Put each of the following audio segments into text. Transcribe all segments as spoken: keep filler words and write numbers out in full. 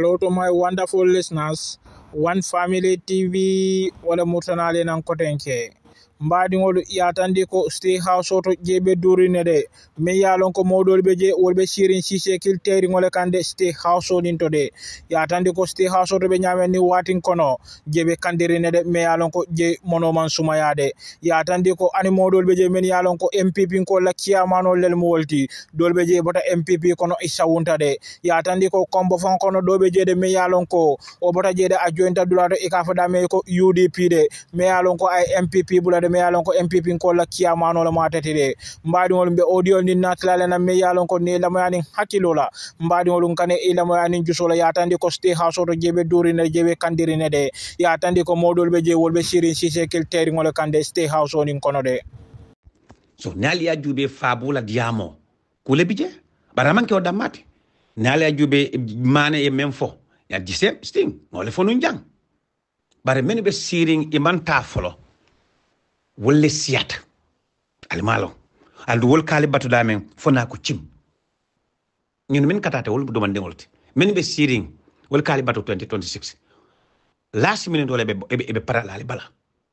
Hello to my wonderful listeners. One Family T V wala murtanale nan kotenke. Mbadi ngolu yatandi ko stay house oto jebe durine de me yalon ko modol beje wolbe shirin sise kilteri ngole kande stay house odinto de yatandi ko stay house oto be nyame ni watin kono jebe kandirine de me yalon ko je monoman suma yade yatandi ko ani modol beje men yalon ko M P P ko la kiyamano lel mo wolti dolbe je bota M P P kono isa wunta de yatandi ko kombo fon kono dobe je de me yalon ko o bota je de ajointa dulato e ka fada me ko U D P de me yalon ko ay M P P bula me yalon ko M P P ko la kiyamano la matati de mbadi ngol be audio ni natlale na me yalon ko ne lamayani hakilola mbadi ngol kane e lamayani jusola yatandi ko stay house to jebe duri ne jebe kandiri ne de yatandi ko modol be je wolbe shirin sise kel teri ngol kande stay house on kono de so nali ajube fabula diamo kule bije baraman ke odamati nali ajube mane e memfo ya disem sting ngol fo nun jang bare men be siring imanta folo wolle siyata almalo aldu wol kali batu damen fona ko cim ñun min katata wol bu domande wolti min be siring wol kali batu twenty twenty-six last minute wala be be paralali bala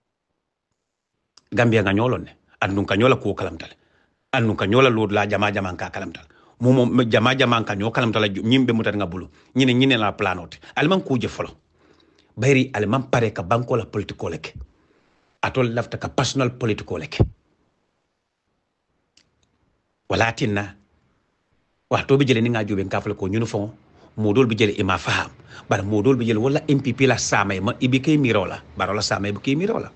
gambia nga ñolone andun ka ñola ko kalamtal andun ka ñola lod la jama jama ka kalamtal momo jama jama ka ño kalamtal ñimbe mutat nga bulu ñine ñine la planote alman ko je folo bayri alman pare ka banko la politiko leke atol lafta ka personal political leke walatinna wato be jele ni nga jobe ngafle ko ñunu fon modol be jele ima faham bar modol be jele wala M P P la samay ma ibike mirola barola samay bu ki mirola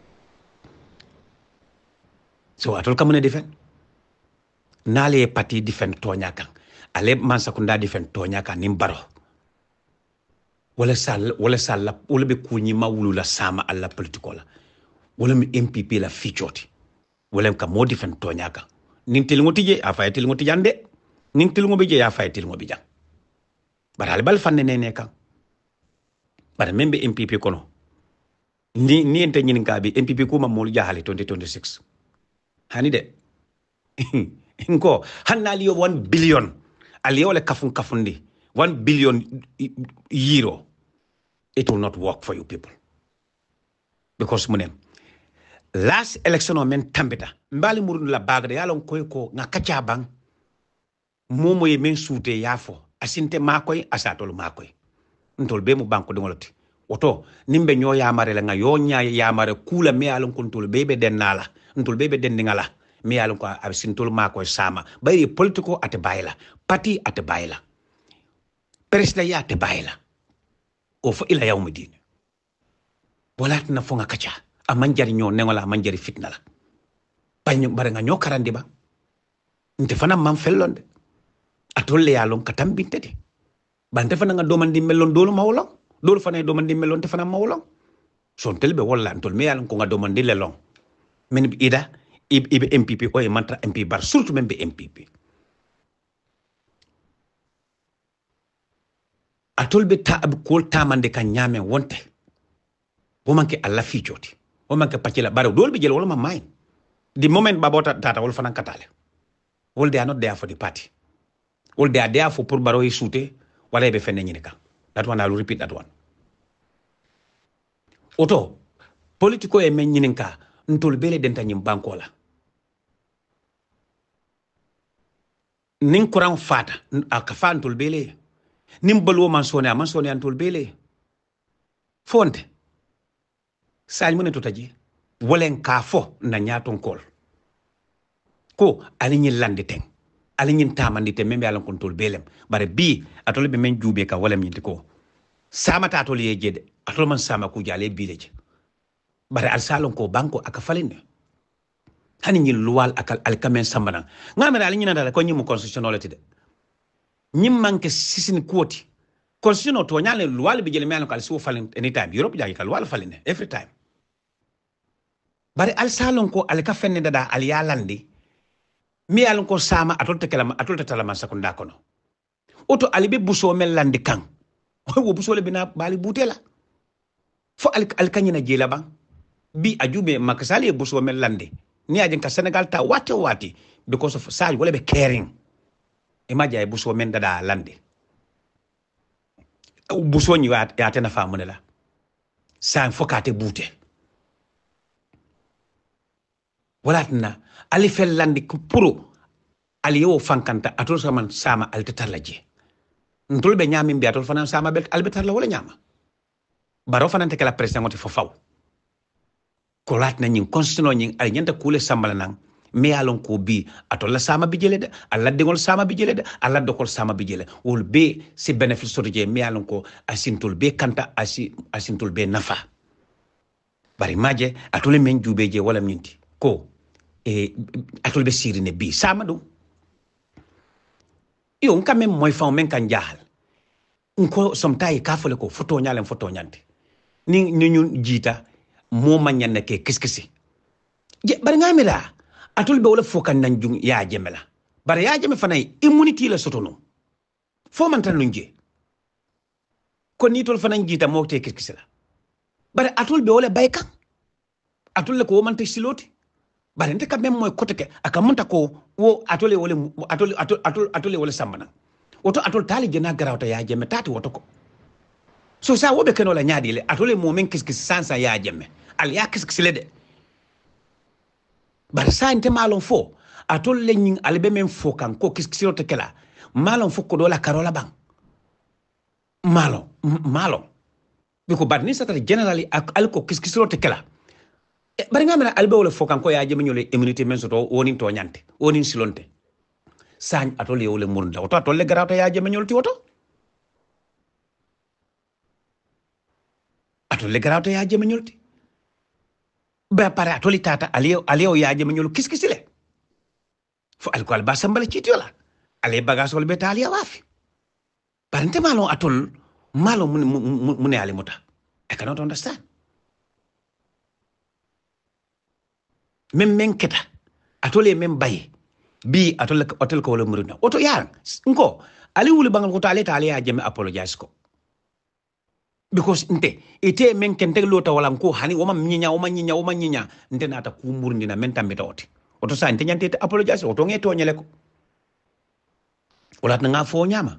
so atol kam ne defen nale parti defen tonya kan ale man sakunda defen tonya kan nim baro wala sal wala sal wala be kunyi mawulu la sama alla political wala mi M P P la fichoti wala ka modi fen toñaka nin tel ngoti je afa tel ngoti jande nin tel ngobi je afa tel ngobi jang baral bal fanne ne ne kan bar membe M P P kono ni ni ente nyin ngabi M P P ko ma mol jahale twenty twenty-six hani de inko hanali yo one billion ali wala kafun kafundi one billion euro it will not work for you people because munem last election o men tambita mbali murun la bagde yalon koy ko nga kacha bang momo ye men soute yafo asinte makoy asatol makoy ntol be mu banko de ngoloti woto nimbe nyo yamare la nga yo nya yamare kula me yalon ko ntol bebe dennala ntol bebe dendingala me yalon ko absintol makoy sama bayri politiko ate bayla parti ate bayla president ya ate bayla o fo ila yawmidin bolat na fo nga kacha a manjari ñoo nengola manjari fitna la bañ bare nga ñoo karandi ba nte fana man fellonde atolle yalon ka tambintede bante fana nga domandi melon dolu mawlon dolu fana domandi melon te fana mawlon son telbe walla antol me yalon ko nga domandi le long men bi ida ibe M P P o e mantra M P bar surtout même be M P P atolbe ta ab kol tamande kan nyame wonte bo manke alla fi joti o manke pacila bare dol be jel wala ma may the moment babota tata wol fanan katale wol they are not there for the party wol they are there for pour baro yisute wala be fenne nyine kan that one I will repeat that one oto politiko e men nyine ka ntol bele denta nyim bankola nin kuran fata aka fa ntol bele nim balwo man sone man sone ntol bele fonte sañ mo ne totaji wolen ka fo na nyaton kol ko ali ñi landi ten ali ñi tamandi te membe alan kontol belem bare bi atole be men jube ka wala ñi ko sama ta atole ye jede atole man sama ku jale bileje bare al salon ko banko aka falinde hani ñi luwal akal al kamen sambana ngamena ali ñi na ko ñi mu constitutionality de ñi manke sisin kuoti constitution to ñale luwal bi jele men ko al so falin anytime Europe jagi ka luwal falinde every time bare al salon ko al ka fenne dada al yalandi mi alon ko sama atolte kala atolte tala man sakunda kono oto ali be buso mel landi kan wo buso le bina bali butela fo al al kanyina jela ban bi ajube makasali buso mel landi ni ajin ka Senegal ta wati wati because of saj wala be caring imaja e buso men dada landi busoni wa ya tena famune la san fokate bute wala na ali fellandi ko puro ali yo fankanta atol sama sama altatalaje ntol be nyami mbi atol fanan sama bel albetar la wala nyama baro fanan te kala president ngoti fofaw ko lat na nyin constitution nyin al nyanta kule sambala nan me alon ko bi atol la sama bi jele de alla de gol sama bi jele de alla do kol sama bi jele wol be si bénéfice soto je me alon ko asintol be kanta asi asintol be nafa bari maje atol men jube je wala minti ko e atol be sirine bi sama do yo nka men moy fa men kan jahal nko somtay ka fole ko photo nyalen photo nyante ni ni ñun jita mo ma ñane ke kiskisi je bari ngamela atul be wala fokan nan jung ya jemela bari ya jeme fanay immunity la sotono fo man tan lunje ko ni tol fanan jita mo te kiskisi la bari atul be wala baykan atul le ko man te siloti bari nte ka même moy côté ke aka monta ko wo atole wala atole atole atole wala sambana woto atol tali jena garawta ya jemme tati woto ko so sa wobe keno la nyaadi le atole mo men kiski sansa ya jemme al ya kiski le de bar sa inte malon fo atol le nyin albe men fo kan ko kiski woto kala malon fo ko do la karola bang malon malon biko bar ni satale generally al ko kiski woto kala bari ngamena albe wala fo kan ko ya jemme nyole immunity men soto woni to nyante woni silonte sañ atole wole murunda woto atole garawta ya jeme ñolti woto atole garawta ya jeme ñolti ba pare atole tata aliyo aliyo ya jeme ñol kiskisile fo alcool ba sambale ci tiola ale bagage wol betali wafi parente malo atol malo mun mun ali muta I cannot understand mem men keta atole mem baye bi atol hotel ko wala muruna oto yaran nko ali wuli bangal ko tale tale ya jeme apologize ko because nte ite men kente lota wala ko hani woma nyinya woma nyinya woma nyinya nte nata ku murndina men tambe tawti oto sa nte nyante apologize oto ngeto nyele ko wala nga fo nyama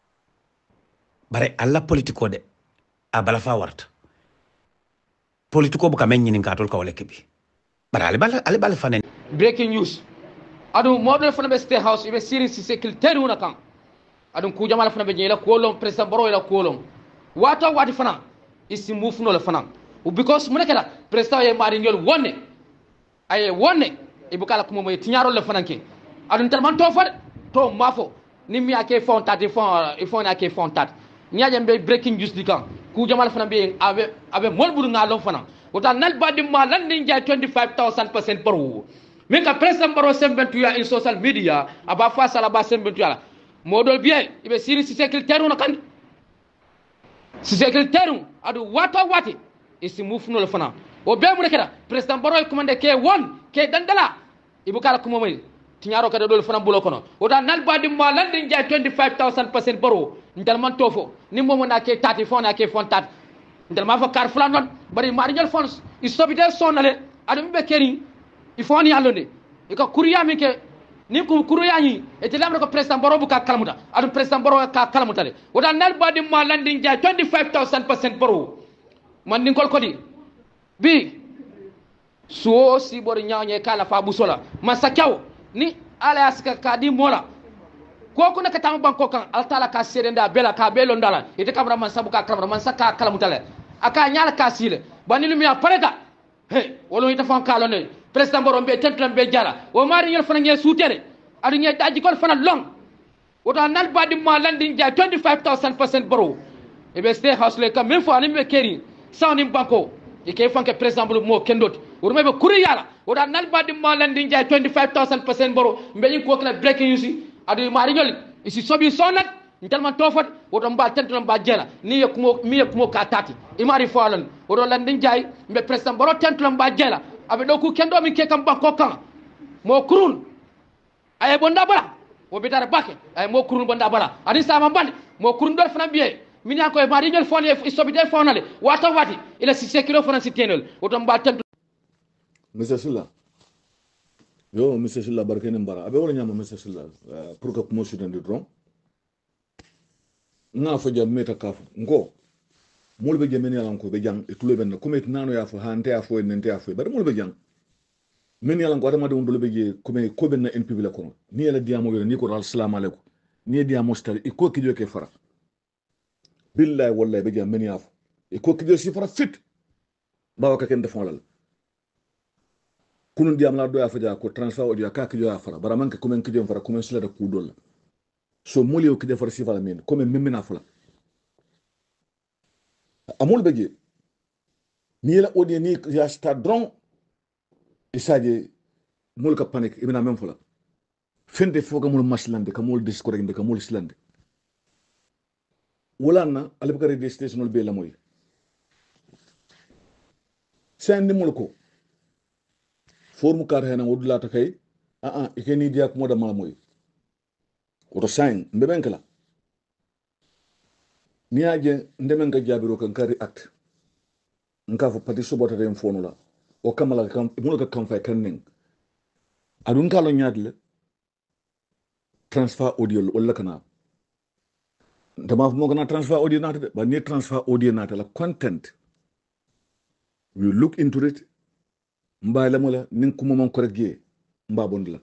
bare alla politiko de abala fa warta politiko bu ka men nyini ngatol ka wala kebi bare ali bal ali bal fanen breaking news adu model fana be state house ibe siri si secretary una kan adu ku jamal fana be nyela kolon president baro ila kolon wata wati fana isi move no le fana because mun kala president ye mari ngol wonne ay wonne ibukala kuma moy tinyaro le fana ke adu telman to fa to mafo ni mi ake fon tati fon il faut na ke fon tat nyaaje be breaking news dikan ku jamal fana be ave ave mol buru ngalon fana wota nal badi ma lan ni njaay twenty-five thousand percent par wu min ka president baro sembentuya in social media aba fa sala ba sembentuya la modol bien ibe siri si secrétaire una kan si secrétaire adu wato wati isi mufno le fana o be mu rekeda president baro commande ke won ke dandala ibu kala kuma mai tinyaro kada dol fana bulo kono o da nal badi ma lan din jay twenty-five thousand percent baro ndal man tofo ni momo na ke thirty fona ke fon tat ndal ma fa car flan non bari mari ñol fons isobide sonale adu be keri il faut ni allonde e ko kuriya mi ke ni ko kuriya ni e te lamre ko president baro bu ka kalamuta adu president baro ka kalamuta le wada nal badi ma landing ja twenty-five thousand percent baro man din kol kodi bi so si bor nyaanye kala fa bu sola masakaw ni ala aska kadi mola ko ko naka tam banko kan altala ka serenda bela ka belo ndala ite kamra man sabu ka kamra man saka kalamuta le aka nyaala ka sile bani lumi apareta he wolo ita fon kalo ne president borom be tentlam be jara o mari ñol fana nge sutere adu nge daji kol fana long woto nal badi ma landing ja twenty-five thousand percent baro e be stay house le kam même fois ani be keri sawni banko e ke fanke president bolo mo kendoti woto mebe kuri yala woto nal badi ma landing ja twenty-five thousand percent baro mbe ñi ko kala breaking news adu mari ñol isi sobi sonat ntelman tofat woto mba tentlam ba jela ni yekumo mi yekumo ka tati imari falan woto landing jay mbe president baro tentlam ba jela abe do ku kendo mi ke kam banko kan mo kurun ay bonda bala wo bitare bakke ay mo kurun bonda bala ani sama bande mo kurun dol fana biye min ya ko e mari ñol fon e sobide fonale wata wati ila si sekiro fana si tenel woto mba tentu monsieur Silla yo monsieur Silla barkene mbara abe wala nyama monsieur Silla pour que mo suden di dron nga fo jam meta kaf ngo mol be jemen yalan ko be jang e tulo ben ko met nano ya fo hante ya fo nente ya fo bar mol be jang men yalan ko adama de ndolo be je ko me ko ben na npb la ko ni yala diamo yo ni ko assalamu alaikum ni diamo stal e ko kijo ke fara billahi wallahi be jam men ya fo e ko kijo si fara fit bawa ka ken defon lal kunun diam la do ya faja ko transfer audio ka kijo ya fara bara man ka ko men kijo fara ko men sila da ku dol so moli o kijo fara si fara men ko men memina fala amul beje ni la audio ni ya sta dron isaje mul ka panic ibina men fala fende foga mul maslande ka mul discorrect ka mul slande wala na albakari de station be la moy sen ni mul ko formu kar hena wudula ta kay a a ikeni dia ko moda mala moy oto sign mbeben kala ni aje ndemen ga jabiro kan kari act nka fo pati sobota dem fonula o kamala kam mul ka kam fay kan ning adun kalo nyaadle transfer audio wala kana dama mo gana transfer audio nata de ba ni transfer audio nata la content we look into it mba la mola nin kuma mon correct ge mba bondla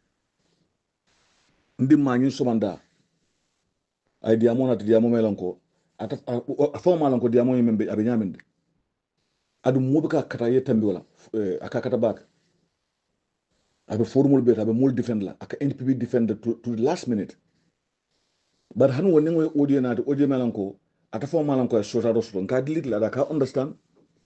ndi ma nyin somanda ay diamo nata diamo melanko ata fo malanko diamo yimbe abi nyamende adu mobe ka kata yetambi wala aka kata bak abe formule bet abe mul defend la aka N P P defend to, to the last minute but hanu woni ngoy audio na audio melanko ata fo malanko so ta so nka delete la da ka understand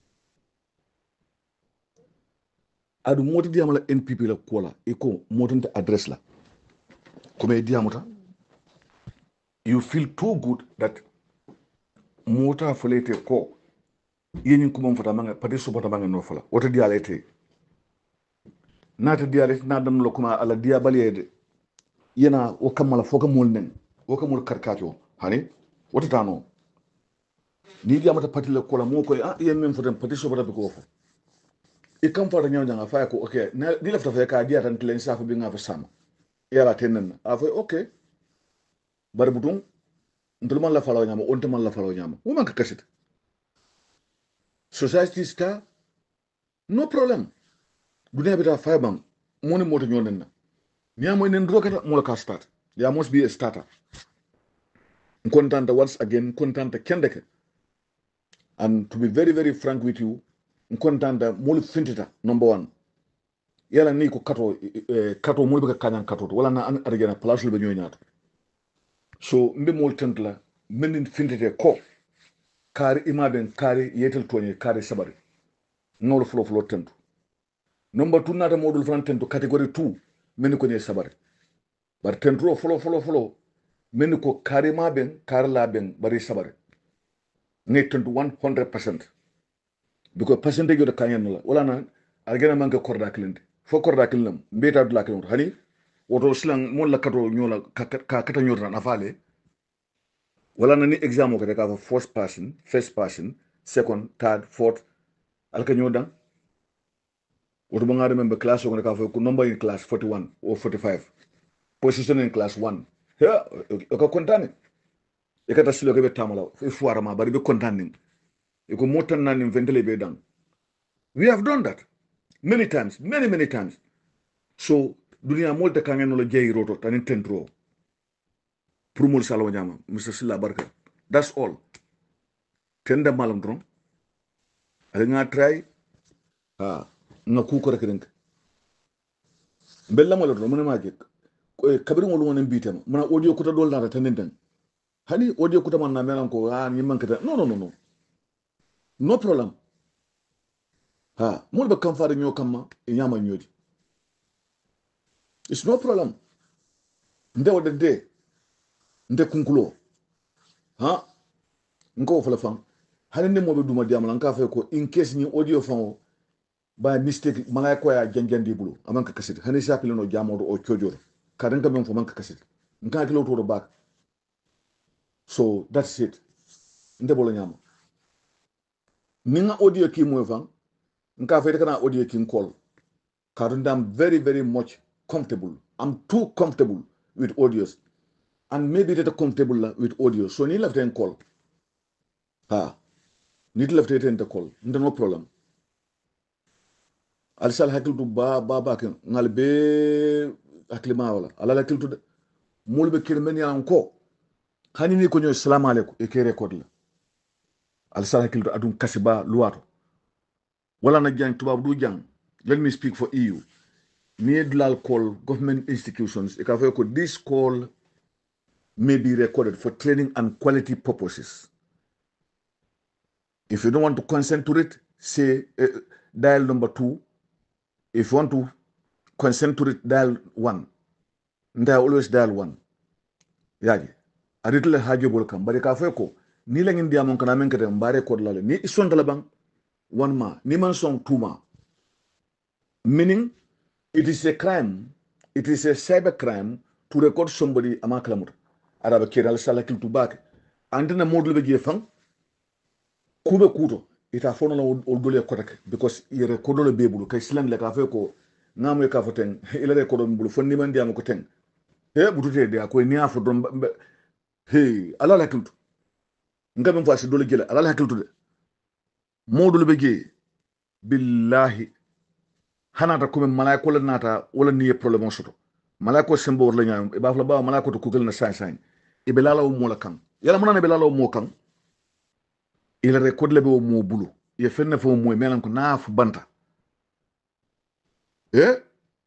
adu moti diam la N P P la kola iko motunta address la comme diamuta you feel too good that mota folete ko yeni kuma mfata manga pati supporta manga no fola wota dialete nata dialete na dam lo kuma ala diabalede yana o kamala foka molnen o kamul karkato hani wota tano ni diamata pati la kola mo ko ah yen men fotam pati supporta be ko fo e kam fara nyaw nyanga fa ko okay ni lafta fa ka dia tan tlen safu bi nga fa sama yala tenen afa okay bar butung ntul man la falaw nyama on man la falaw nyama mo man ka kasit society star no problem dunia bita fayban moni moto nyonen na niya mo nen rokata mo ka start there must be a starter contenta once again contenta kendeke and to be very very frank with you contenta mo fintita number one yala ni ko kato eh, kato mo be ka kanyan kato wala na an argena place be nyoñato so mbe mo tentla menin fintite ko kari imaben kari yetel toñi kari sabari ngol flo flo tentu number two nata modul fran tentu category two men ko ne sabari bar tentu flo flo flo men ko kari maben kari laben bari sabari ne tentu one hundred percent because percentage yo de kanyen la wala na algena manke korda klinde fo korda klinam mbeta dula klinde hani woto slang mon la kato nyola ka kata nyora na fale wala na ni exam ko ka first person first person second third fourth alka nyodan woto ba ngare member class ko ka ko number in class forty-one or forty-five position in class one ya ko kontane e kata silo ke be tamala e fuara ma bari be kontane e ko motan nan ventele be dan we have done that many times many many times so dunia molta kangen no jey roto tan tentro pour mol salo nyama Mister Silla barka that's all tenda malam dron ala nga try ha nga ku ko rek rek bella mol dron mun ma gek kabir ngol wonen bitam mana audio kuta dol na tan den hani audio kuta man na melan ko ha ni man kata no no no no no problem ha mol ba kan faade nyo kamma e nyama nyodi it's no problem nde wode de nde kunkulo ha nko fala fam haninde mo be duma diamala nka fe ko in case ni audio fam ba mistake mala ko ya janjandi bulu amanka kasit hani sapile no jamodo o chojoro kadan kam fo manka kasit nka kilo to do back so that's it nde bolo nyama ninga audio ki mo fam nka fe kana audio ki call kadundam very very much comfortable. I'm too comfortable with audios. and maybe they're comfortable with audio. So ni left and call. Ha. Need left and call. No problem. Alisal hakil tu ba ba ba ken ngalbe aklima wala. Ala hakil tu mulbe kirmeni anko. Hani ni konyo salam alaikum e ke record la. Alisal hakil tu adun kasiba luwato. Wala na jang tuba du jang. Let me speak for E U. Need lal call government institutions. Ikafeko this call may be recorded for training and quality purposes. If you don't want to consent to it, say uh, dial number two. If you want to consent to it, dial one. And I always dial one. Yaji. A little hajo bolkam. But ikafeko ni lang India mon kana men kete mbare code lale. Ni ison talabang one ma. Ni man song two ma. Meaning, it is a crime. It is a cyber crime to record somebody amaklamur. Araba kiral salakil to back. Andina model be gefang. Kube kuto. It a phone on old golia kotak because you record the baby. Kaislan like a feko. Namu kafoteng. Ila record on bulu. Fundi man diamu koteng. Hey, butute de akwe niya for drum. Hey, ala lakil to. Ngabem fasi dole gela. Ala lakil to de. Model be ge. Billahi. Hanata kume malaiko la nata wala niye problème soto malaiko sembo wala nyam e bafla ba malaiko to kugel na sain sain e belala o mola kan yala mona ne belala o mo kan il record le be o mo bulu ye fenne fo mo melan ko naaf banta eh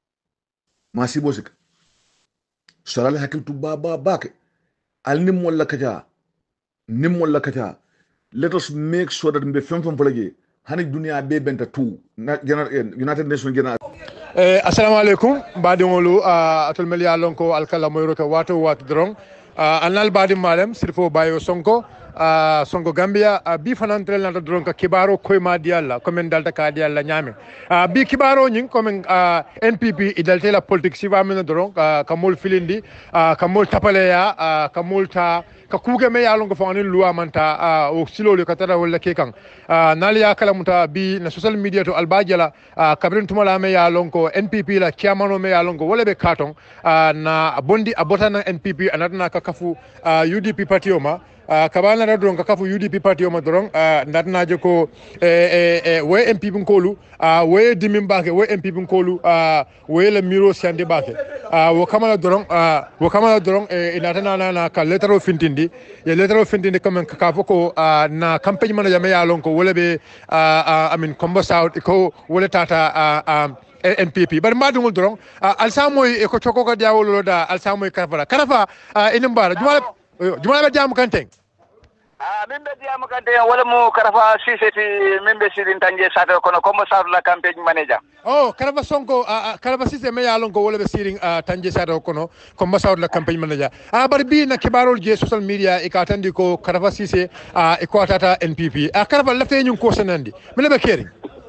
ma si bosik sarale hakil tu ba ba bake al nim wala kaja nim wala kaja let us make sure that mbe fem fem polage hani dunia be benta tu United Nations general eh assalamu alaikum badi ngolu atul melia lonko alkala moyro ka wato wato drong anal badi malem sirfo bayo sonko uh, sonko Gambia uh, bi fanantel na drong ka kibaro koy ma dialla comme dalta ka dialla nyame uh, bi kibaro nyin comme uh, N P P idalte la politique si va men drong uh, kamol filindi uh, kamol tapaleya uh, kamol ta ka kuge me yalon ko fawani luwa manta uh, o silolo ka tara wala ke kan uh, naliya kala muta bi na social media to albajala uh, kabrin tumala me yalon ko N P P la chairman me yalon ko wala be katon uh, na bondi abotana N P P anatna ka kafu uh, U D P party oma Uh, kabana na dron ka kafu U D P party o madron uh, ndatna je ko eh, eh, eh, we M P bin kolu uh, we dimin bake we M P bin kolu uh, we le miro sande bake uh, wo kamala dron uh, wo kamala dron eh, inatana na, na ka letter of fintindi ye letter of fintindi comme ka kafu ko uh, na campaign manager me ya lon ko wala be uh, uh, I mean combo south ko wala tata uh, um, N P P bar madungul dron uh, alsamoy e ko choko ka diawolo da alsamoy karfara karafa uh, inimbara jumala jumala be jam kanteng ah mimbe jam kanteng wala mo karafa siseti mimbe sidin tanje sato kono comme ça la campagne manager oh karafa sonko uh, karafa sise me yalon ko wala be sirin uh, tanje sato kono comme ça la campagne manager ah bar bi na kibarol je social media e ka tandi ko karafa sise uh, e ko tata N P P ah karafa lafte nyun ko senandi mele be keri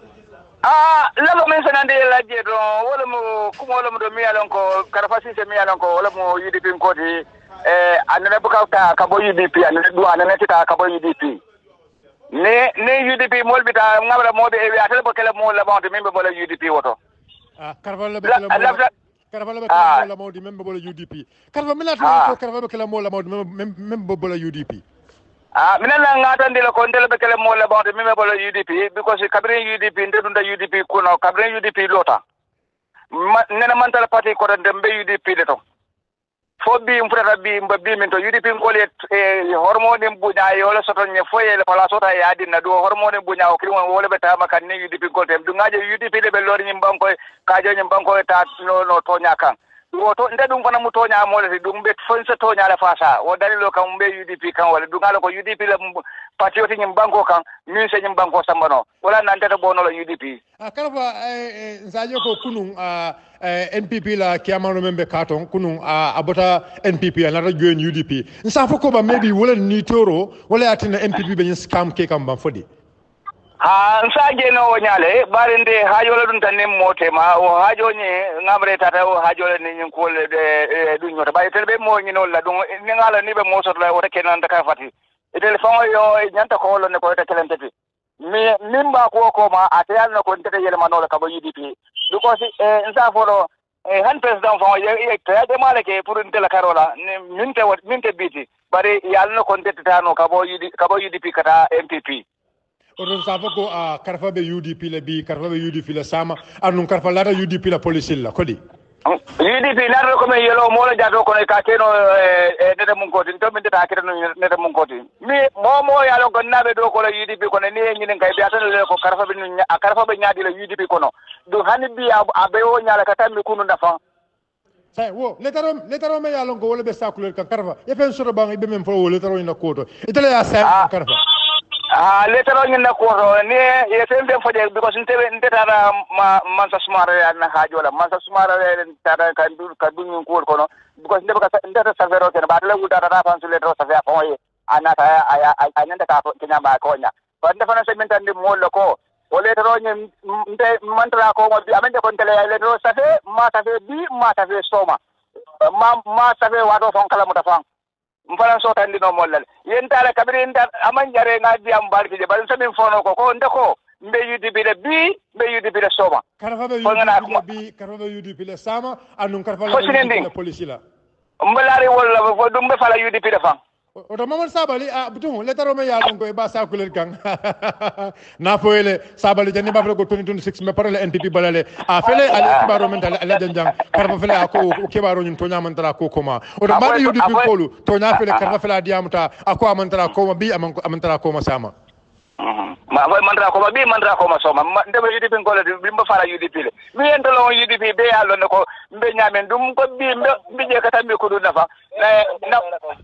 ah lalo men senandi la je do wala mo kumo wala mo do mi yalon ko karafa sise mi yalon ko wala mo yidi pin ko di eh anene buka ta kabo U D P anene do anene ta kabo U D P ne ne U D P mol bita ngabra mobe e atel bo kala mo la bonde membe bola U D P woto ah karva la be kala karva la be kala mo la modi membe bola U D P karva mila to karva be kala mo la modi membe bola U D P ah minana ngata ndelo ko ndelo be kala mo la bonde membe bola U D P because kabrin U D P ndedunda U D P kuno kabrin U D P lota nena mantala party ko ndembe U D P de to fobbi mfrata bi mbabbi min to U D P ngole e hormone buña yo la soto nye foye le pala sota ya dinna do hormone buña o kirimo wole be tama kan ni U D P ngol tem du ngaje U D P le be lori nyim banko ka jo nyim banko ta no no to nyaka woto nde dum fana mu to nya mo le dum be fonse to nya la fasa o dalilo kam be U D P kan wala du ngala ko U D P le patrioti nyim banko kan min se nyim banko sambano wala nan tata bono la U D P a kala nzajo ko kunun N P P la kiamano membe katon kunun abota N P P la na join U D P nsa foko ba maybe wala ni toro wala atina N P P be scam ke kam ban fodi ha nsaje no wonyale barinde hajola dun tan mote ma o hajo nye ngamre tata o hajola ni nyin ko de du nyota bay telbe mo nyi no la dun ni ngala ni be mo sot la o te kenan da ka fati e telephone yo nyanta ko lo ne ko te kelenteti mi mimba ko ko ma atayal no ko tete yele manola ka bo U D P because e nsa foro e han président fon e tade malake pour ndela karola minte minte biti bari yalno kon tettano kabo yidi kabo U D P kata M P P oɗon safa ko a karfaɓe U D P le bi karfaɓe U D P le sama annum karfa lata U D P la police la kodi U D P narro comme yelo mola jato kono ka keno e nete mun koti to min deta kete nete mun koti mi momo yalo ko nabe do ko la U D P kono ni ngini kay biata le ko karfa be karfa be nyaadi la U D P kono do hani bi abe o nyaala ka tammi kunu nafa say wo letaro letaro me yalo ko wala be sakuler kan karfa e fen soro bang be mem fo wo letaro ina koto itale ya sa karfa ah letaro ngi na koto ni e tem dem faje because ntebe ndetara ma mansa sumara na hajola mansa sumara tata kan dur ka dunyu ko kono because ndebe ka ndeta servero ken ba la wuda da fan su letaro sa fa ko ye anata aya ananda ka kenya ba ko nya ko ndefa na segmenta ndi mollo ko o letaro ngi nte mantra ko mo bi amende kon tele letaro sa fe ma sa fe bi ma sa fe soma ma ma sa fe wato fon kala mu da fan mfana so tandi no mollal yentala kabiri ndar aman jare nga diam barki je bal sabin fono ko ko ndeko mbe U D P le bi mbe U D P le soma karfa be U D P le bi karfa be U D P le sama anun karfa la police la mbalari wala fo dumbe fala U D P le fan oto mamon sabali a butum letaro me yalon ko e ba sakuler kan na foyle sabali jani ba ko twenty twenty-six me parole N P P balale a fele ale kibaro men dal ale janjang karfa fele ako kibaro nyun to nyamantara ko koma oto ba U D P kolu to nya fele karfa fele diamuta ako amantara ko ma bi amantara ko ma sama ma boy mandra ko bi mandra ko ma soma ndebe U D P ngol bi mba fala U D P le mi entolo U D P be yalon ko mbe nyamen dum ko bi mbe je kata mi ko du nafa na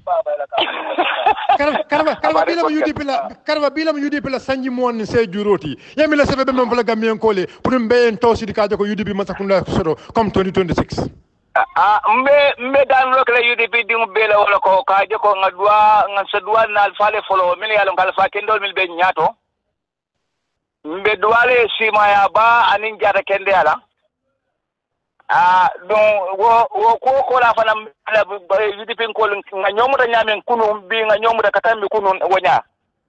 karva karva karva bilam U D P la karva bilam U D P la sanji mon se juroti yami la sebe be mem fala gamien ko le pour mbe en tosi di kaje ko U D P masakunda soro comme twenty twenty-six ah mbe mbe dan lo kala U D P dingu bela wala ko kaje ko ngadwa ngadwa na alfale folo min yalon kala fa kendol mil be nyato mbe duwale sima ya ba anin jata kende ala ah don wo wo ko ko la fana la U D P ko nga nyomuta nyamen kunu bi nga nyomuta katambi kunu wonya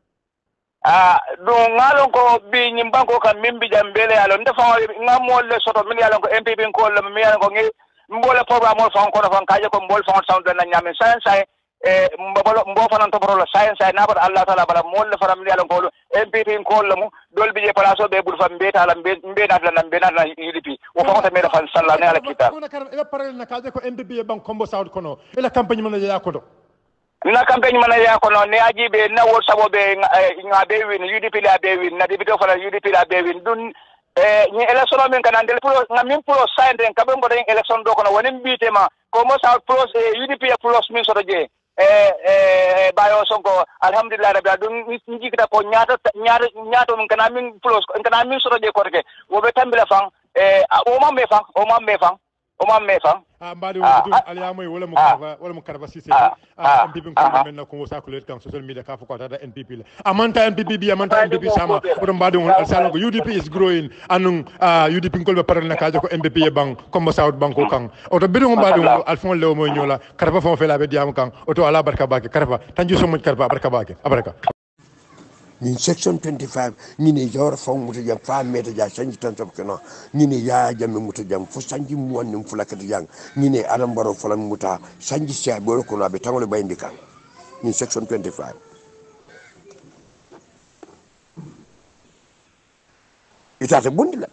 ah don ngalon ko bi nyimbanko kam mimbi jambele ala ndefa ngamo le soto min yalon ko M P P ko le mi yalon ko ngi mbole programme fon ko fon kaje ko mbol fon sound na nyamen sain sai e mbolo mbo fanan to boro sain sai na ba Allah taala bala mol le faram yalon ko M P P ko le mu dol bi je place be bul fam be taala be be na la be na U D P o fon ta me fan sallallahu ne ala kitab ko kar e parel na kaje ko M P P ban combo sound kono ila campagne man ya ko do na campagne man ya ko no ne aji be na wol sabo be nga be win U D P la be win na debito fala U D P la be win dun eh ni election men kan andel pro ngamin pro sainte en kabe ngoden election do kono wonen bitema ko mo sa pro U D P plus min so je eh eh bayo sonko alhamdulillah rabbi dum nji kita ko nyaata nyaata nyaato mun kana min plus kana min so je ko reke wo be tambila fan eh o ma me fan o ma me fan o ma me fan ah mbadi wondu aliyamoy wala mo karba wala mo karba sisi ah N P P ko men na ko sakulet kan social media ka foko ta N P P la amanta N P P bi amanta N P P sama odo mbadi won alsalo ko U D P is growing anun U D P ko be parel na ka ko N P P bang comme South banko kan odo bidu mbadi won alfon lew moy nyola karba fon fela be diam kan oto ala barka bake karba tanju so mo karba barka bake abaraka ni section twenty-five ni ne jawra fon muto jam fa meta ja sanji tan top kono ni ne ya jam muto jam fo sanji mu wonni fulakati jang ni ne adam baro folam muta sanji sia boro kono be tangole bayndi kan ni section twenty-five itata bondila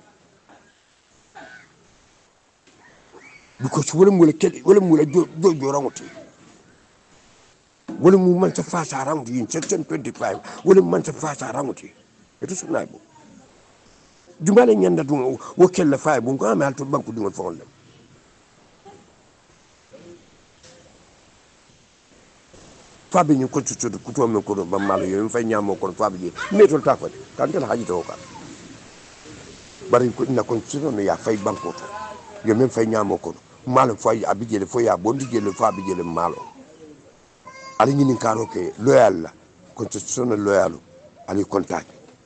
because wala mu la kel wala mu la jo jo rangote wala mu man sa fasa rangote in section twenty-five wala man sa fasa rangote eto sunay bo jumale nyanda dum wo kel la fay bu ko am alto banku dum fon lam fabi ñu ko tutu ku to men ko ba malo yo fay ñamo ko fabi metol ta ko kan tel haji to ka bari ko na kon tutu no ya fay banko to yo men fay ñamo ko malo fay abijele fo ya bondi jele fabi jele malo ali ñini karo ke loyal la constitution loyalu ali contact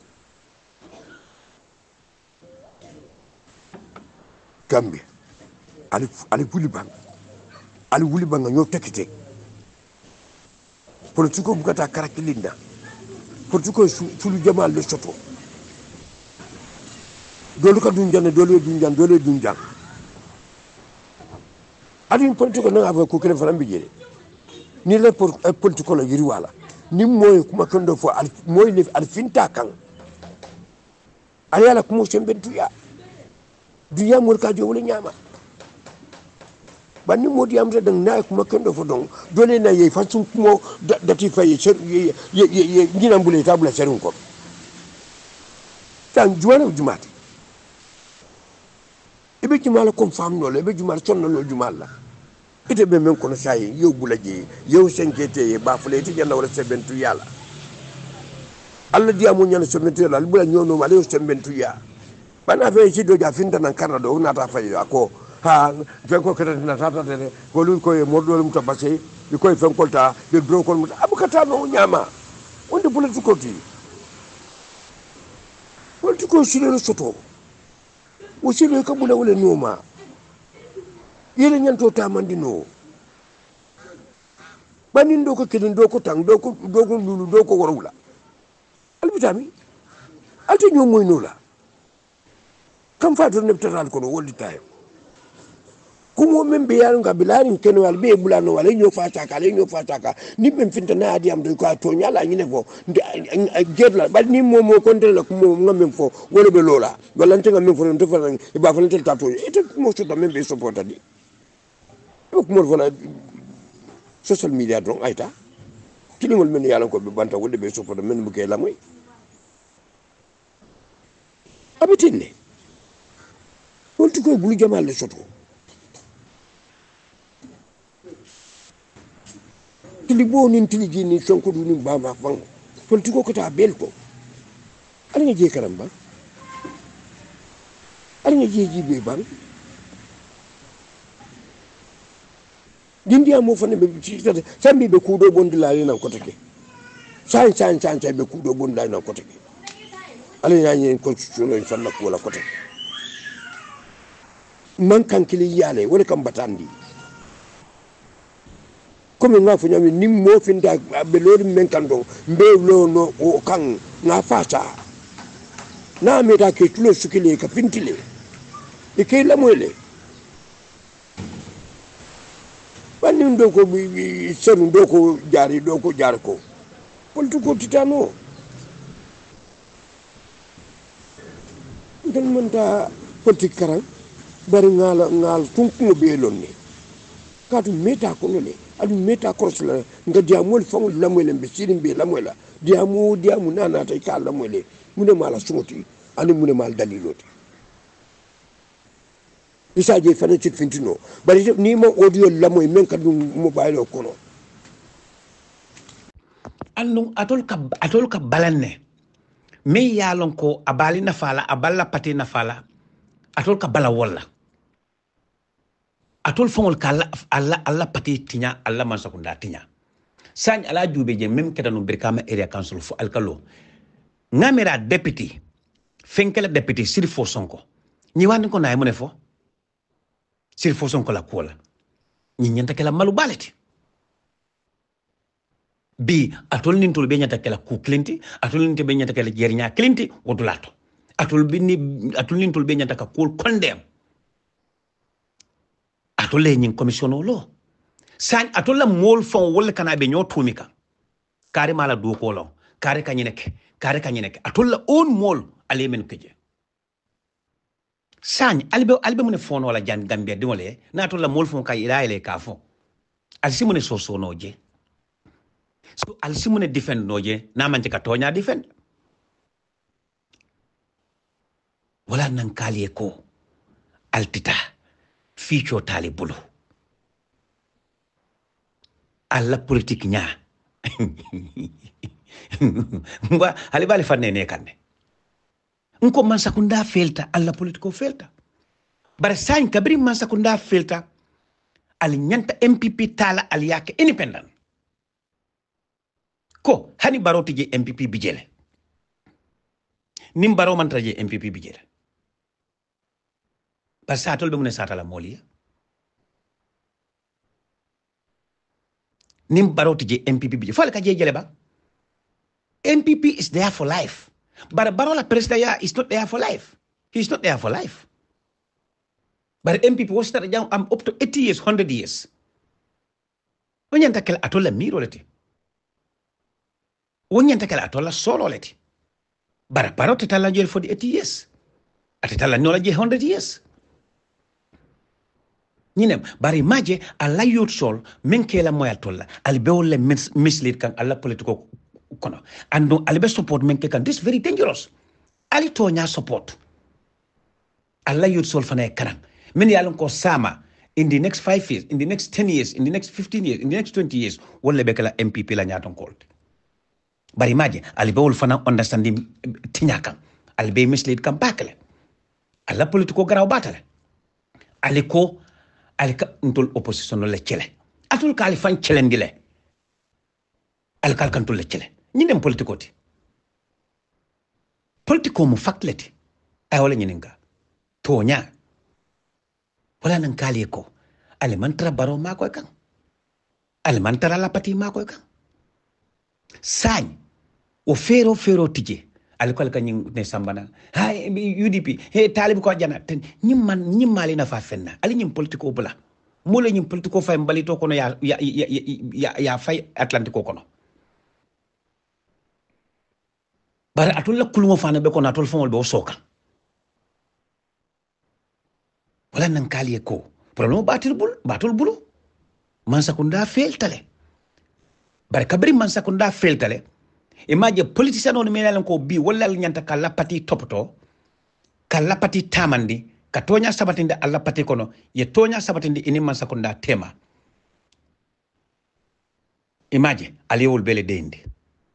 Gambia ali ali wuli bang ali wuli bang ñoo tekite politiko bugata karakilinda politiko sulu jamal le soto dolu ka dun janne dolu dun jan dolu dun jan adu politiko na ava ko kele fana bijere ni le pour politiko la yiri wala ni moy kuma kondo fo al moy le al finta kan ayala kuma sembe tuya duya mur ka jo wala nyama banni modi am dan na kuma kondo fo don dole na yey fa sun kuma dati fa ye ye ye ngina mbule tabula serun ko tan juwana jumati ibe jumala ko fam no le ibe jumala sonno lo jumala ite be men kono say yow bulaji yow senkete ba fule ti janna wala sebentu yala alla diamu nyana sebentu yala bula nyono ma le sebentu ya bana fe ci do ja finta nan canada o nata fay ako ha fe ko kete na tata de ko lu ko e mordo lu to basse bi koy fen kolta be bro ko abukata no nyama onde politiko ti politiko sile soto o sile ka bula wala noma yele nyanto tamandi no banin do ko kedin do ko tang do ko do ko lulu do ko worwula albitami alto ñoo moy no la kam fa to ne taral ko no woldi tay ko mo men be yaru ga bilani ken wal be bulano wala ñoo fa taka le ñoo fa taka ni ben finta na adi am do ko to nyala ñi ne fo gedla ba ni mo mo kontel la ko mo ngam fo wala be lola wala nte ngam fo to fa e ba fa ntel tato ete mo so to men be supporta di ko mo wala social media don ayta kilingol men yalla ko be banta wala be supporta men bu ke la moy abitinne wolti ko bulu jamal le soto tili bo nin tili jini sonko du nin ba ma fang politiko ko ta belto ala nga je karamba ala nga je jibe ban dindi amo fane be ci sambi be kudo bondi la nan ko take san san san san be kudo bondi la nan ko take ala nya nya constitution en fanna ko la ko take man kan kili yale wala kam batandi comme nga fu nyami nim mo finda be lori men kan do mbe lo no o kan nga fata na me da ke tulo sukile ka pintile e ke la moyle bani ndo ko bi senu ndo ko jari do ko jar ko poltu ko titano ngal manta politique karam bari ngala ngal tunku be lonni katu meta ko le adu meta korosla nga diamol fam lamoyle be sirim be lamoyla diamu diamu nana tay ka lamoyle mune mala sumoti ani mune mal daliloti isa je fana ci fintino bari ni ma audio lamoy men ka dum mobile ko no annu atol ka atol ka balanne me yalon ko abali na fala aballa pati na fala atol ka bala wala atol fongol ka alla alla pati tinya alla man sakunda tinya sañ ala jube je même kedanu birkama area council fo alkalo ngamira deputy fenkela deputy sirfo sonko ni wandi ko nay mo ne fo sirfo sonko la kola ni nyanta kala malu baleti bi atol nintul be nyanta kala ku clinti atol nintul be nyanta kala jernya clinti wodulato atol bi ni atol nintul be nyanta ka kol condemn atol le nyin commission lo sañ atol la mol fon wol kana be nyo tumika kare mala do ko lo kare kanyineke kare kanyineke atol la on mol ale men keje sañ albe albe mun fon wala jan gambia dimole na atol la mol fon kay ila ile ka fon alsi mun so so noje so alsi mun defend noje na man ka tonya defend wala nan kaliye ko altita ficho tali bulu alla politique nya mba hali bali fanne ne kanne nko man sakunda felta alla politiko felta bare sañ kabri man sakunda felta al nyanta M P P tala al yake independent ko hani baroti je M P P bijele nim baro man traje M P P bijele par satol be mun satala moliya nim baroti je M P P bijele fale ka je jele ba M P P is there for life but barola president ya is not there for life he is not there for life But M P P was start jam am up to eighty years, one hundred years. Onyanta kala atola miro leti. Onyanta kala atola solo leti. Bara baro tetala jail for the eighty years. Atetala nola je one hundred years. Ninem bari maje alla youth sol menkela moya tolla ali bewle mislead kan alla political kono ando ali be support menke kan this very dangerous ali tonya support alla youth sol fana karam men yalon ko sama in the next five years in the next ten years in the next fifteen years in the next twenty years wolle be kala M P P la nyaton cold bari maje ali bewol fana understanding tinyakam ali be mislead kan bakale alla political garaw batale ali ko alika ntol opposition le chele atul kalifan chele ndile alkal kantul le chele ñinem politiko ti politiko mu fakleti ay wala ñininga tonya wala nan kali ko ale mantra baro mako kan ale mantra la pati mako kan sañ o fero fero tije alkal kan ne sambana hay U D P he talib ko jana ten ñim man ñim mali na fa fenna ali ñim politiko bula mo le ñim politiko fay mbalito kono ya ya ya ya fay atlantico kono bara atul la kulmo fana be kono atul fomol be o soka wala nan kali ko problème batil bul batul bulu man sakunda feltale bara kabri man sakunda feltale imaje politicien on menalen ko bi wala nyanta kala pati topoto kala pati tamandi ka tonya sabatinde alla pati kono ye tonya sabatinde ini man sakunda tema imaje aliyul bele dendi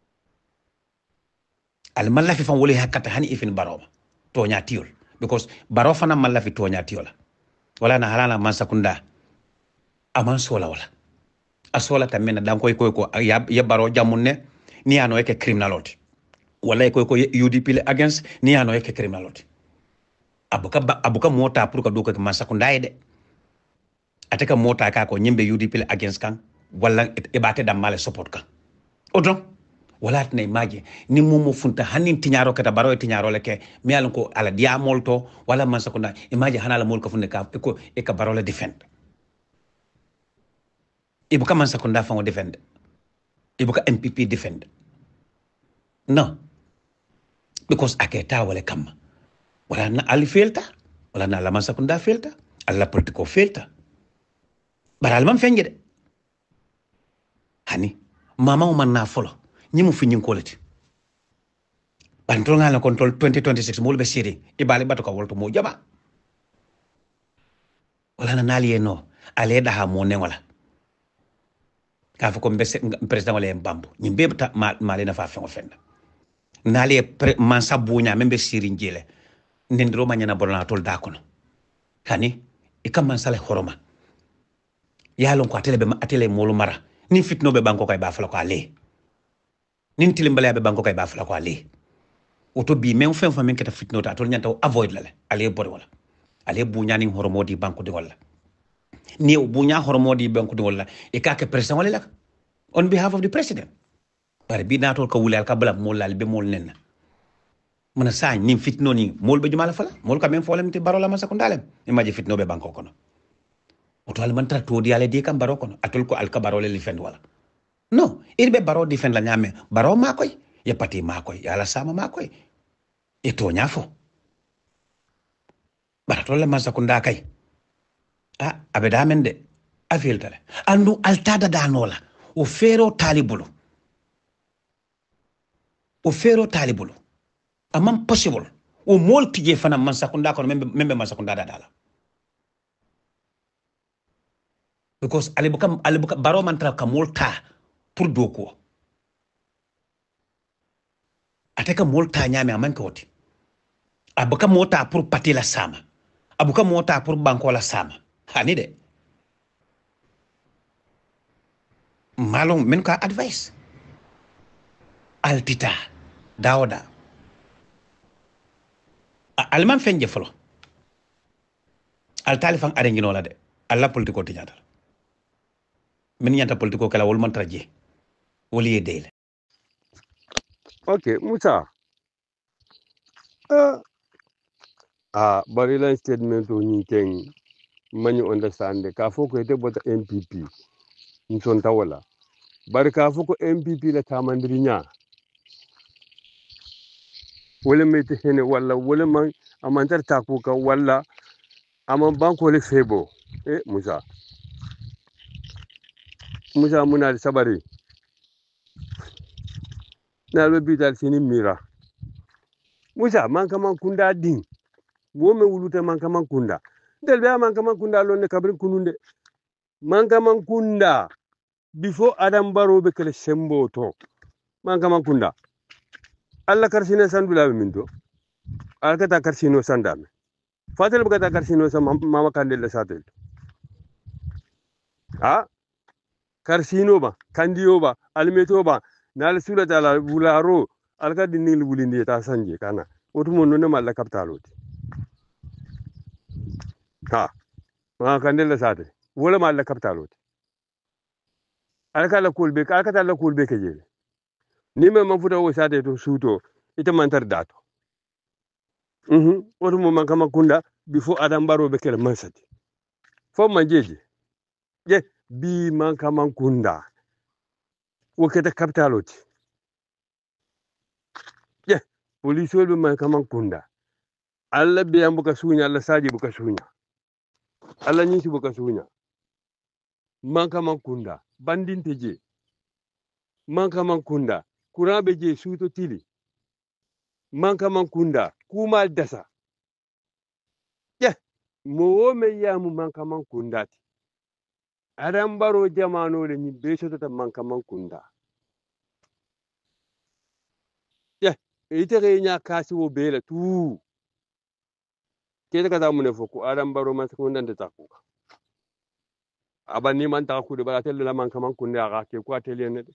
al malafi fam woli hakata hani ifin baroma tonya tiol because baro fana malafi tonya tiola wala na halana man sakunda aman sola wala asola tamena dan koy koy ko ya baro jamunne ni ano eke criminality wala ko ko U D P le against ni ano eke criminality abuka abuka mota pour ka do ko man sakunda ide ataka mota ka ko nyimbe U D P le against kan wala e bate dam male support kan odon wala tne imaje ni mumu funta hanin tinyaro kata baro tinyaro leke mi alon ko ala dia molto wala man sakunda imaje hanala mol ko funne ka ko e ka baro le defend ibuka man sakunda fa ngo defend ibuka M P P defend no because aketa wala kam wala na ali felta wala na la man sakunda felta alla politiko felta baral man fenje de hani mama man na folo ñimu fi ñing ko lati ban to ngala control twenty twenty-six mo be siri ibali bato ko wolto mo jaba wala na nali no ale da ha mo ne wala ka fa ko mbese president wala mbambu ñimbe ta mali na fa fe ngo fenna nali man sabunya membe siri njele ndendro manyana bolna tol da kono hani e kam man sale horoma ya lon ko atele be atele molu mara ni fitno be banko kay ba fala ko ale nin tilimbale be banko kay ba fala ko ale oto bi men fen fa men keta fitno ta tol nyanta avoid la ale bori wala ale bunya ni horomodi banko de wala ni bunya horomodi banko de wala e ka ke president wala la on behalf of the president bare bi na tol ko wulal ka bala mo lal be mol nenna mana sañ nim fitno ni mol be jumala fala mol ka men folem ti barola ma sakundalem imaji fitno be banko kono oto al man tra to di ale di kam baro kono atol ko al ka barole li fen wala no irbe baro di fen la nyame baro ma koy ya pati ma koy ya la sama ma koy e to nyafo baratol la ma sakunda kay ah abeda men de afil tale andu altada danola o fero talibulu o fero talibulu amam possible o molti je fana man sakunda kono membe membe man sakunda dala because alibuka alibuka baro mantra kamolta pour doko ateka molta nyame amanka woti abuka mota pour patila sama abuka mota pour banko la sama hani de malon men ka advice altita dawda alman fenje folo al talifan arengino la de alla politiko tinyata min nyanta politiko kala wol man traje woli yedele Okay, Musa. Uh, ah, bari la statement o ni keng mani understand ka fo ko ite bota M P P nson tawala bar ka fo ko M P P la tamandiri nya wala mete hene wala wala man amantar taku ka wala aman banko le febo eh Musa Musa muna sabari na lo bital sini mira Musa man kaman kunda din wo me wuluta man kaman kunda del be man kaman kunda lo ne kabri kununde man kaman kunda before Adam Barrow be kele sembo to man kaman kunda alla karsine sandula min do alka ta karsino sandame fatel be ta karsino sa mama kandel satel ha karsino ba kandiyo ba almeto ba nal sulata la bularo alka dinil bulindi ta sanje kana otumo nonne malla kaptaloti ha ma kandel satel wala malla kaptaloti alka la kulbe alka ta la kulbe kejele ni me mafuta wo sate to suto ita mantar dato mhm otumo man kama kunda before Adam Barrow be kele mansati fo manjeje je bi man kama kunda wokete capitaloti je police be man kama kunda alla be ambuka sunya alla saji buka sunya alla nyisi buka sunya man kama kunda bandinte je man kama kunda kurabe je suto tili man kama kunda kuma dasa je mo me yamu man kama kundati Adam Barrow jamano le ni beso ta man kama kunda je ite re nya kasi wo bela tu kete kata mune foko Adam Barrow man kunda ndata ku abani man ta ku de ba tel la man kama kunda aga ke ko atelier ne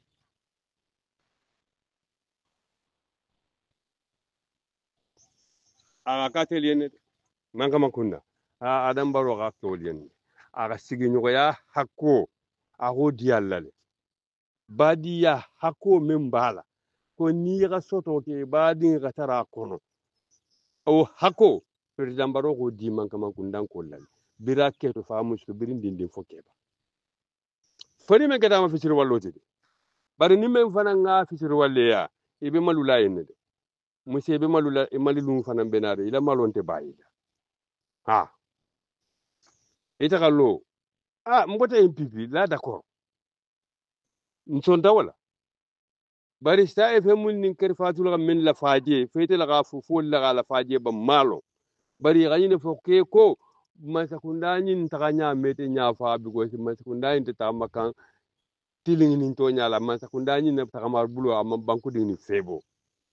aga ka atelier ne man kama kunda a Adam Barrow ga tolien aga sigi nyugo ya hakko ago diallale badi ya hakko membala ko ni ga soto ke badi ga tara kono o hakko president Barrow ko di man kama kundan ko lal bira ke to famu so birin dindin fokeba fani me gada ma fisir wallote bari ni men fana nga fisir walle ya ibe malula yenne de musse be malula e malilu fana benare ila malonte bayida ha ita kallo ah mbota M P P la d'accord nsonta wala bari sta e femul nin ker fatul ga min la faje fete la ga fu fo la ga la faje ba malo bari ga yine fo ke ko masakunda nyin taganya mete nya fa bi go si masakunda nyin ta makan tiling nin to nya la masakunda nyin na tagamar bulo am banku din ni febo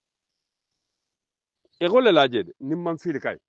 e gole la jede nim man fil kay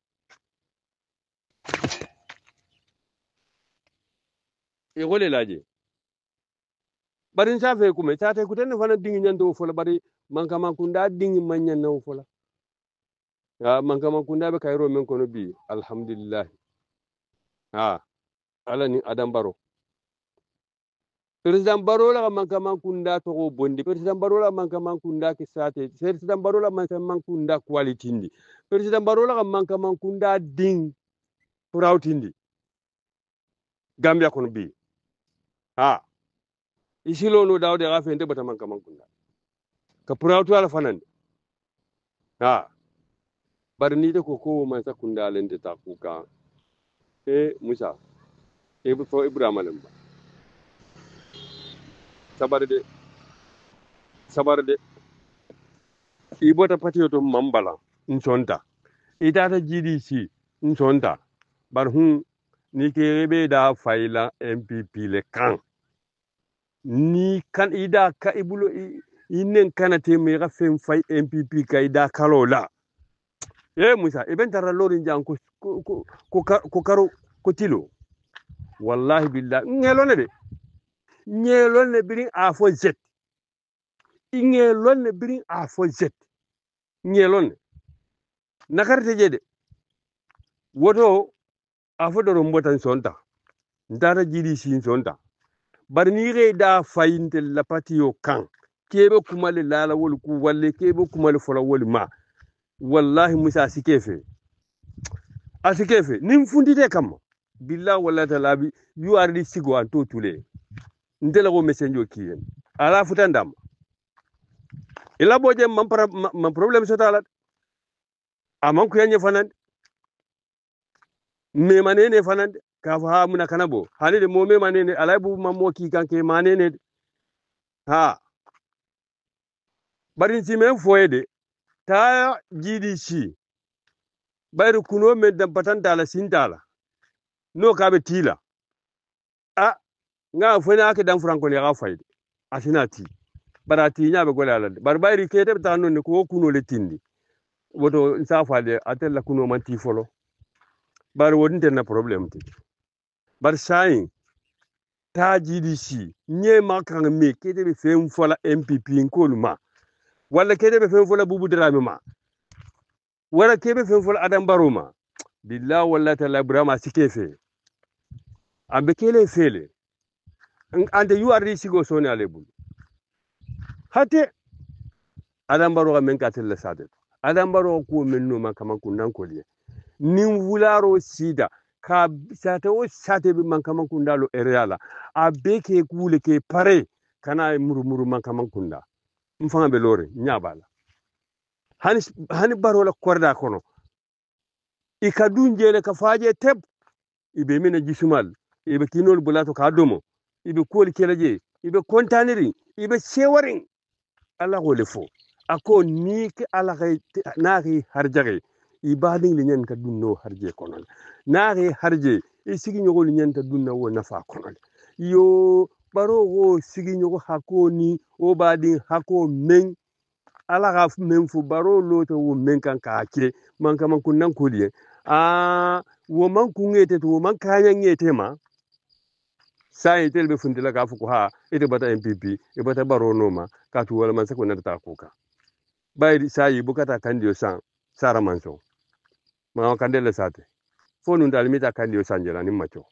e gole la je bari sa fe kuma sa te kuten fana dingi nyando fola bari manka mankunda dingi manya na fola ya manka mankunda be kayro men kono bi alhamdulillah ha ala ni Adam Barrow president Barrow la manka mankunda to go bondi president Barrow la manka mankunda ki sate president Barrow la manka mankunda quality ndi president Barrow la manka mankunda ding proudindi Gambia kono bi ha isilo no dawde ga fende bata man kaman kunda ka purautu ala fanan ha bar ni de ko ko man sa kunda lende ta kuka e Musa e bu fo Ibrahima lemba sabar de sabar de ibota patioto mambala nsonta idata G D C nsonta bar hun ni ke rebe da faila M P P le kan ni kan ida ka ibulo inen kanate me ga fem fay M P P ka ida kalola e Musa e ben tara lori jang ko ko ko karo ko tilo wallahi billah ngelone de ngelone birin a fo jet ngelone birin a fo jet ngelone nakarte jede woto a fo doro mbotan sonta ndara jidi sin sonta bari ni re da fayinte la patio kan kebe kumale lala wol ku walle kebe kumale fola wol ma wallahi Musa sikefe asikefe nim fundite kam billah wala talabi you are the sigo anto tule ndela go messenger kiyen ala futandam ila boje man para man problem so talat amman ku yanye fanan me manene fanan ka fa muna kanabo hani de mo me manene ala bu man mo ki kanke manene ha barin ci men foyede ta G D C bayru kuno men dan patanta la sintala no ka be tila a nga fona ake dan franco ne ga fayde asinati barati nya be golala bar bayri kete ta non ne ko kuno le tindi woto sa faade atella kuno manti folo bar wonte na problem ti bar sai ta G D C nye makang me kete be fem fola M P P nkoluma wala kete be fem fola bubu drame ma wala kebe fem fola adam baroma billah walla ta brama sikefe ambe kele fele ande you are risigo soni alebul hate adam baro men katel sade adam baro ko men no man kaman kundan koliye nin wularo sida ka sata o sate be man kaman kundalo ereala abe ke kule ke pare kana murumuru man kaman kunda mfanga be lore nyabala hani hani baro la korda kono ikadun jele ka faje teb ibe mina jisumal ibe kinol bulato ka domo ibe kol kelaje ibe kontaniri ibe shewarin ala gole fo ako ni ke ala kay naari harjage ibadin li nyen ka dunno harje kono naari harje e sigi nyogol nyen ta dunna wo nafa kono yo baro wo sigi nyogo hakoni o badin hako men ala ga men fu baro loto wo men kan ka akire man kaman kunnan koliye a wo man kungete to man kanya ngete ma sai telbe fundila ka fuko ha ite bata M P P e bata baro noma ka tu wala man sako na ta kuka bai sai bukata kandio san sara manso ma kandele sate fonu dal mita kandio sanjela ni macho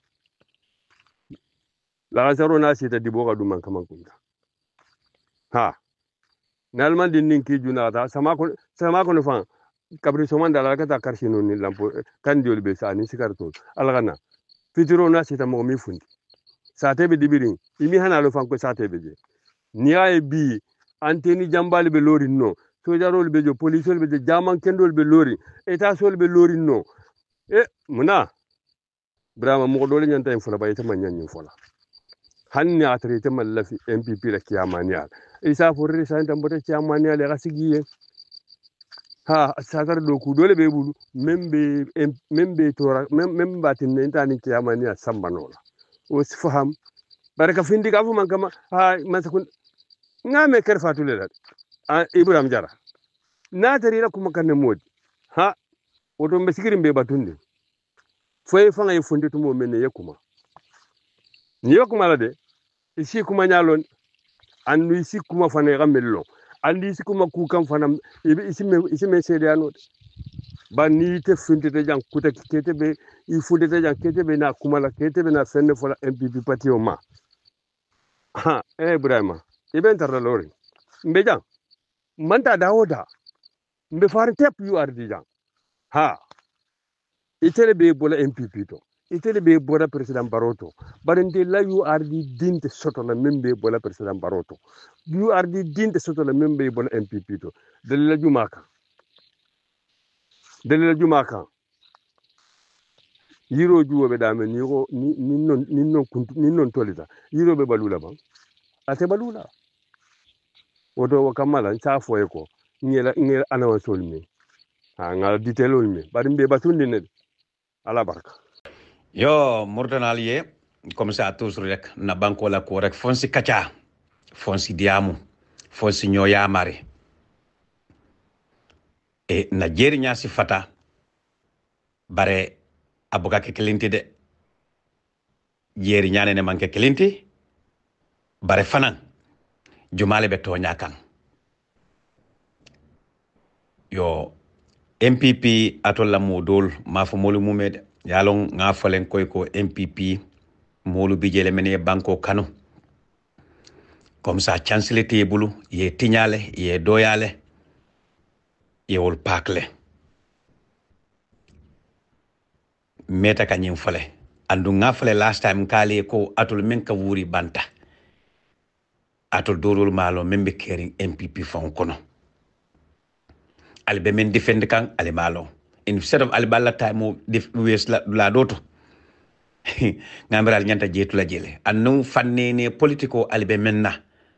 la zaro na sita dibo ka duman kaman kunda ha nalman din nin ki juna ta sama ko sama ko no fan kabri soman dala ka ta karshi non ni lampo kandiol be sa ni sikarto algana fitiro na sita mo mi fundi sate be dibirin imi hana lo fan ko sate be je ni ay bi anteni jambal be lori no sojarol be jo polisol be je jaman kendol be lori eta sol be lori no e muna brama mo dole nyanta en fola bayta man nyanni fola hanni atrete mallafi M P P la kiyamanial isa forre sa tambote kiyamanial ga sigiye ha sagar do ku dole be bulu membe membe tora membe batin ne tani kiyamanial sambanola o sifaham baraka findi ka fu man kama ha masakun ngame ker fatule la Ibrahim Jara na tari la kuma kanne modi ha woto mbe sigirin be batunde foy fanga e fundi to mo menne yakuma ni yakuma la de isi kuma nyalon andu isi kuma fane gamello andi isi kuma ku kam fanam isi me isi me sede anode ba ni te fundi te jang kuta kete be il fundi te jang kete be na kuma la kete be na fenne fola M P P parti o ma ha eh Ibrahima iben tar la lori mbe jang manta dawoda mbe far tep yu ardi jang ha itele be bola M P P to itele be bola president Baroto barende la yu ardi dinte soto la membe bola president Baroto yu ardi dinte soto la membe bola M P P to dalila jumaka dalila jumaka yiro juwo be dame ni ko ni non ni non kuntu ni non tolita yiro be balula ba ate balula wodo kamala sa foye ko ngela ngela anawa solmi ha ngal ditelol mi bari mbe batundi ne ala barka yo murdanal ye comme ça toujours rek na banko la ko rek fonsi kacha fonsi diamu fonsi nyoya mare e na jeri nya si fata bare abuka ke kelinti de jeri nyane ne manke kelinti bare fanan jumale be to nyakan yo M P P atolla modol mafo molu mumed yalon nga falen koy ko M P P molu bijele mene banko kanu comme ça chancellor tebulu ye tinyale ye doyale ye wol pakle meta kanyim fale andu ngafale last time kale ko atul men ka wuri banta atul dorol malo membe kering M P P fon kono albe men defend kan ale malo instead of alballa time def wes la, la doto ngamiral nyanta jetu la jele annu fannene politico albe menna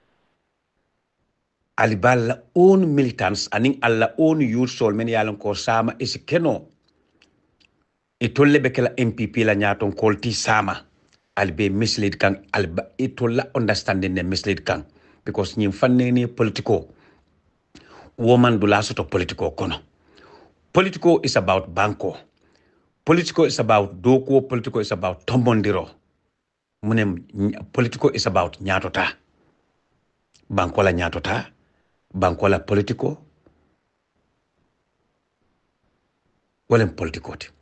alballa own militants aning alla own youth sol men yalan ko sama isikeno e tolle be kala M P P la nyaton kolti sama albe mislead kan alba e tolla understanding ne mislead kan because nyim fannene politico woman do la soto politico kono politico is about banko politico is about doko politico is about tombondiro munem politico is about nyatota banko la nyatota banko la politico wala politico ti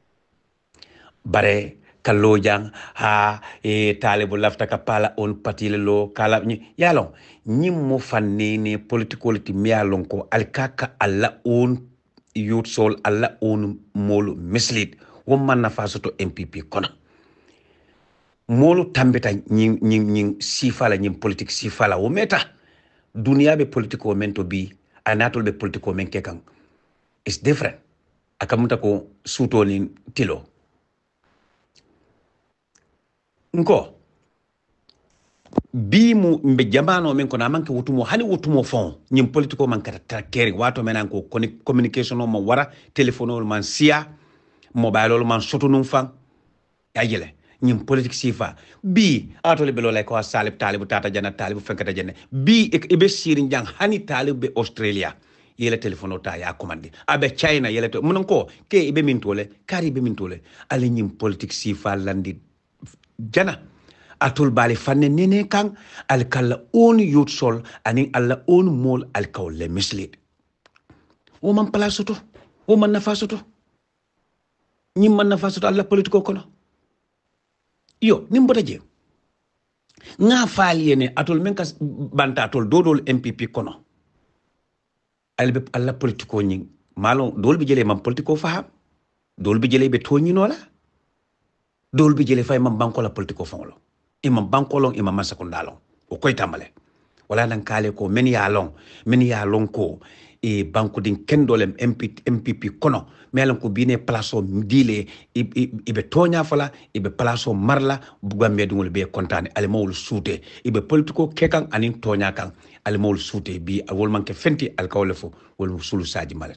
bare kallo jang ha e talibu lafta ka pala on patile lo kala ni yalon nyim mo fannene political ti mialon ko alkaka alla on youth soul alla on molu mislead wo man na fasoto M P P kono molu tambeta nying nying nying sifala nyim politique sifala wo meta dunia be politico mento bi anatol be politico men kekan is different akamuta ko suto ni tilo nko bi mu mbe jamano men ko na manke wutumo hani wutumo fon nyim politico man kata keri wato menan ko communication o mo wara telephone man sia mobile o man soto num fan ayele nyim politique sifa bi ato le belo lay ko salib talib tata jana talib fenkata jene bi e be sirin jang hani talib be Australia yele telephone o ta ya commande abe China yele to mun ko ke ibe min tole kari be min tole ale nyim politique sifa landi jana atul bali fanne nene kan al kala on youth sol anin alla on mol al kawle mislead o man palasoto o man nafasoto nyim man nafasoto alla politiko kono yo nimbota je nga faali ene atul men kas banta atul dodol M P P kono albe alla politiko nyi malo dol bi jele man politiko faham dol bi jele be toñi nola dol bi jele fay man banko la politiko fongolo imam banko long imam masakundalong o koy tamale wala nan kale ko men ya long men ya long ko e banko din kendolem M P P kono melan ko bine place o dile ibe tonya fala ibe place o marla bugambe dungol be kontane ale mawul soute ibe politiko kekan anin tonya kan ale mawul soute bi wol manke fenti al kawle fo wol sulu saji malet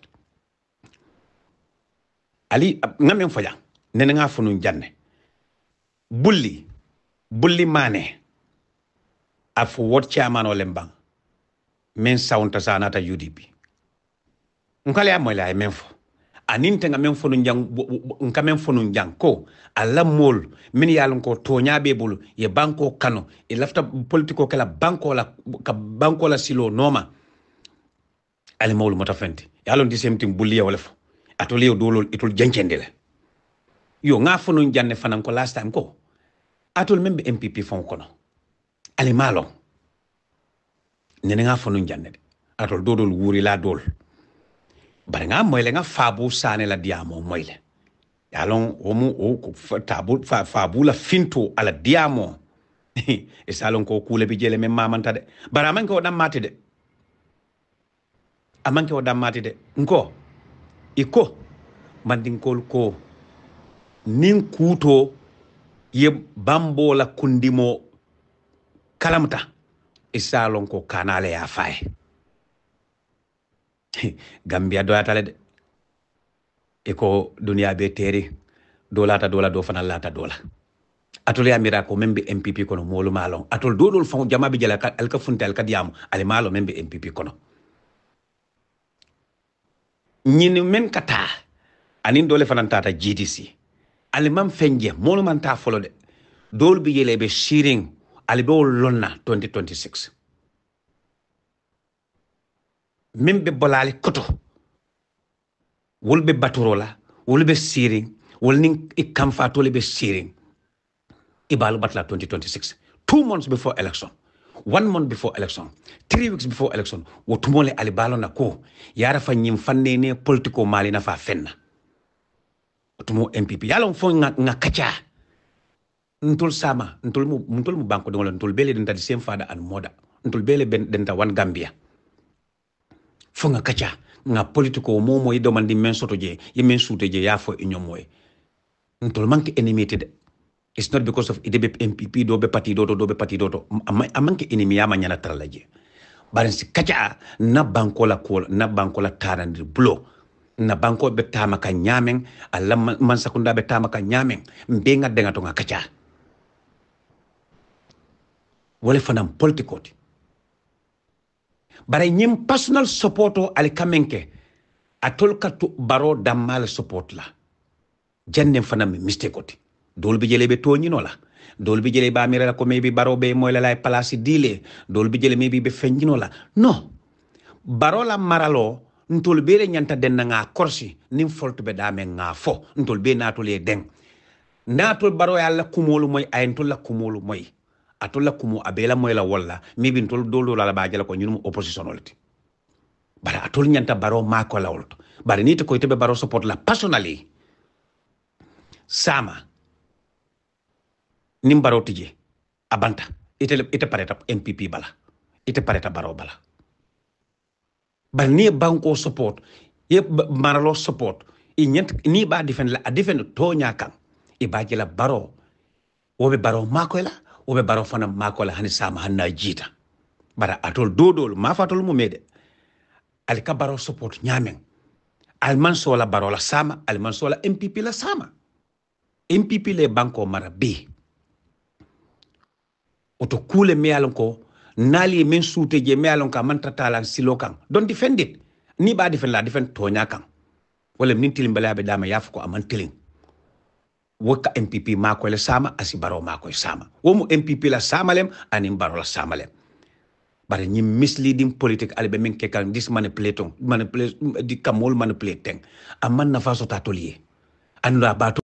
ali ngamen foja nena nga fonu janne bulli bulli mane afu wot chairman o lembang men saunta sanata U D P nkale ya mola men fo aninte nga men fo njang nka men fo njang ko alla mol min yalon ko tonya be bulu ye banko kano e lafta politiko kala banko la ka banko la silo noma ale mol motafenti yalon di semtim bulli ya wala fo atoliyo dolol itul jancendele yo nga fo njanne fanan ko last time ko atol membe M P P fon kono ali malo nene nga fo njanne atol dodol wuri la dol bari nga moyle nga fabu sane la diamo moyle yalon omu o tabu fa fabu la finto ala diamo e salon ko kule bi jele men mamanta de bara man ko dam mati de amanke o dam mati de nko iko mandinkol ko nin kuto ye bambo la kundimo kalamta e salon ko kanale ya fay Gambia do atale de eko dunia be teri dolata dola do fana lata dola atole amira ko membe M P P kono molu malon atol dodol fon jama bi jala al ka funtal ka diam al malo membe M P P kono nyini men kata anin dole fana tata G D C al mam fenje molu man ta folo de dol bi yele be shiring al be lonna twenty twenty-six membe bolale koto wolbe baturola wolbe siring wolning ikamfa tole be siring ibalu batla twenty twenty-six two months before election one month before election three weeks before election wotumole alibalo na ko yara fa nyim fanne ne politiko mali na fa fenna wotumo M P P yalon fo nga, nga kacha ntol sama ntol mu ntol mu banko dongol ntol bele denta the same father and mother ntol bele ben denta one Gambia fonga kacha nga politiko mo mo yido mandi men soto je ye men sute je ya fo inyo moy ntol manke enemy de it's not because of idebe M P P do be parti do do be parti do to amanke enemy ya manyana tralaje barin si kacha na banko la kol na banko la tarandi blo na banko be tama ka nyamen alla man sakunda be tama ka nyamen mbenga denga to nga kacha wala fanam politiko ti bare nyim personal supporto ali kamenke atol ka to baro damal support la jenne fanam mistake oti dol bi jele be to nyino la dol bi jele ba mi la ko maybe baro be moy la lay place dile dol bi jele maybe be fenjino la no baro la maralo ntol be le nyanta den nga korsi nim folto be dame nga fo ntol be natol e den natol baro yalla kumolu moy ay ntol la kumolu moy atola kumu abela moy la walla maybe ntol dolo la ba jela ko nyum opposition olti bara atol nyanta baro mako la wolto bara nite ko tebe baro support la personally sama nim baro tije abanta ite ite pareta M P P bala ite pareta baro bala bar ni banko support ye maralo support i nyent ni ba defend la defend to nyakan e ba jela baro wobe baro mako la wobe baro fana mako la hani sama hanna jita bara atol dodol ma fatol mu mede al ka baro support nyamen al man so la baro la sama al man so la M P P la sama M P P le banko mara be oto kule me alon ko nali men sute je me alon ka man tatala silo kan don defend it ni ba defend la defend to nyakan wala min tilim bala be dama yaf ko aman tilim woka M P P mako le sama asi baro mako sama womu M P P la sama lem anim baro la sama lem bare ñi misleading politique albe men ke kan dis manipulating manipulate di kamol manipulating amman na faso tatolier anda ba